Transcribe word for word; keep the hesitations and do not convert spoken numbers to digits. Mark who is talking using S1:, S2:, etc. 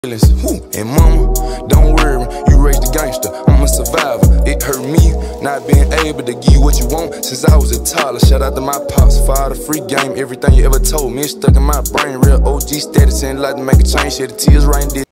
S1: Woo. And mama, don't worry, you raised a gangster, I'm a survivor. It hurt me not being able to give you what you want since I was a toddler. Shout out to my pops, father, free game, everything you ever told me, it's stuck in my brain. Real O G status, and like to make a change, shed the tears right in this.